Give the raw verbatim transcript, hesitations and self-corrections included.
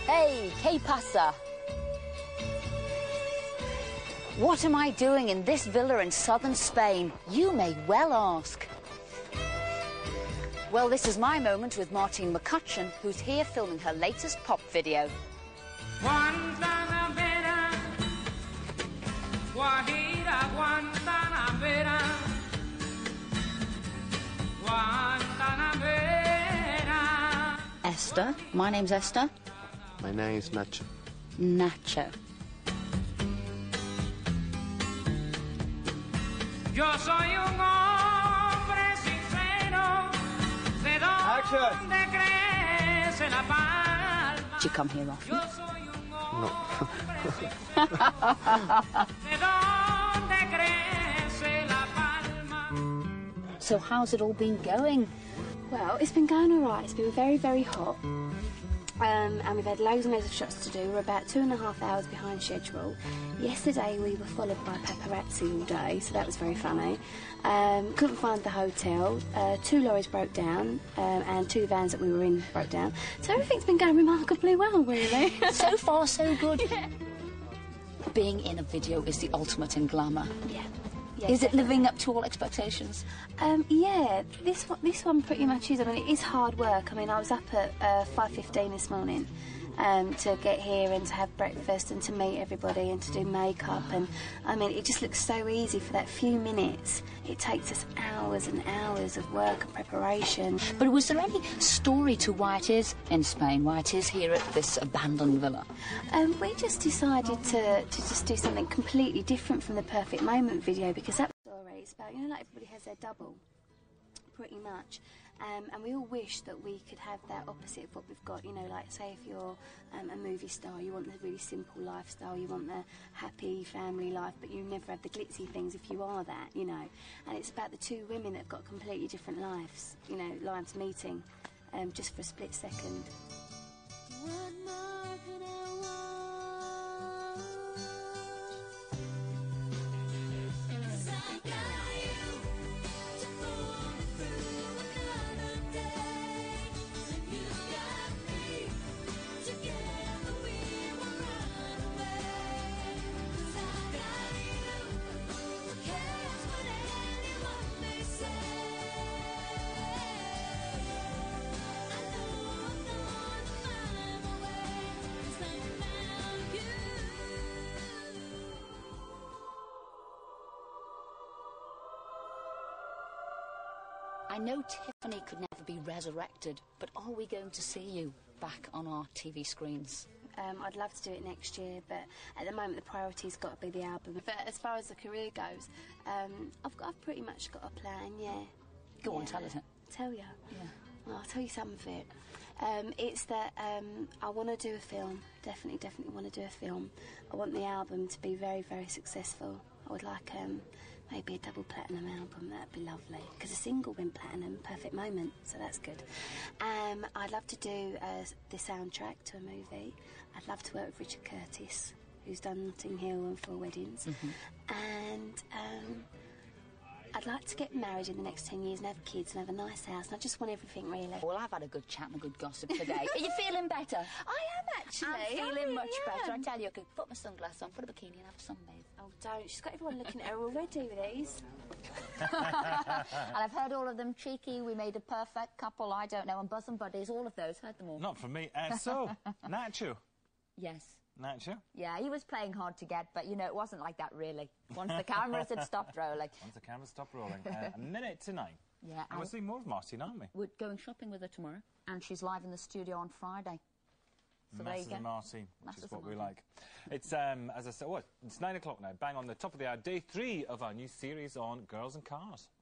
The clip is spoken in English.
Hey, ¿qué pasa? What am I doing in this villa in southern Spain? You may well ask. Well, this is my moment with Martine Mccutcheon, who's here filming her latest pop video. Guantanamera, Guajira, Guantanamera, Guantanamera. Esther. My name's Esther. My name is Nacho. Nacho. Yo soy un hombre sincero, de donde crece la palma. Do you come here often? Yo soy un No. de donde crece la palma. So how's it all been going? Well, it's been going all right. It's been very, very hot. Um, and we've had loads and loads of shots to do. We're about two and a half hours behind schedule. Yesterday we were followed by paparazzi all day, so that was very funny. Um, couldn't find the hotel. Uh, two lorries broke down, um, and two vans that we were in broke down. So everything's been going remarkably well, really. So far, so good. Yeah. Being in a video is the ultimate in glamour. Yeah. Yeah, is it definitely. living up to all expectations? Um, yeah, this one, this one pretty much is. I mean, it is hard work. I mean, I was up at uh, five fifteen this morning um, to get here and to have breakfast and to meet everybody and to do makeup. And, I mean, it just looks so easy for that few minutes. It takes us hours and hours of work and preparation. But was there any story to why it is in Spain, why it is here at this abandoned villa? Um, we just decided to, to just do something completely different from the Perfect Moment video, because that story is about, you know, like everybody has their double, pretty much. Um, and we all wish that we could have that opposite of what we've got, you know, like, say if you're um, a movie star, you want the really simple lifestyle, you want the happy family life, but you never have the glitzy things if you are that, you know. And it's about the two women that have got completely different lives, you know, lives meeting um, just for a split second. What more could I want? 'Cause I got you to pull me through another day, and you got me. Together we will run away. 'Cause I got you. Who cares what anyone may say? I know I'm gonna find my way, 'cause I found you. I know Tiffany could never be resurrected, but are we going to see you back on our T V screens? Um, I'd love to do it next year, but at the moment the priority's got to be the album. But as far as the career goes, um, I've got, I've pretty much got a plan, yeah. Go on, Yeah. tell us it. Tell you? Yeah. Well, I'll tell you some of it. Um, it's that um, I want to do a film. Definitely, definitely want to do a film. I want the album to be very, very successful. I would like um, maybe a double platinum album. That'd be lovely. Because a single went platinum, Perfect Moment, so that's good. Um, I'd love to do uh, the soundtrack to a movie. I'd love to work with Richard Curtis, who's done Notting Hill and Four Weddings. Mm-hmm. And um, I'd like to get married in the next ten years and have kids and have a nice house, and I just want everything, really. Well, I've had a good chat and a good gossip today. Are you feeling better? I am, actually. I'm I feeling really much better. I am. tell you, I could put my sunglasses on, put a bikini and have a sunbathe. Oh, don't. She's got everyone looking at her already with these. And I've heard all of them. Cheeky, we made a perfect couple, I don't know, and bosom buddies, all of those. Heard them all. Not from me. Uh, so, Nacho. Yes. Nacho? Yeah, he was playing hard to get, but, you know, it wasn't like that, really. Once the cameras had stopped rolling. Once the camera stopped rolling. Uh, a minute to nine. Yeah. And we'll see more of Martine, aren't we? We're going shopping with her tomorrow, and she's live in the studio on Friday. So there you Masses go. of Martine, which Masses is of what we Martine. like. It's, um, as I said, what? It's nine o'clock now. Bang on the top of the hour. Day three of our new series on Girls and Cars.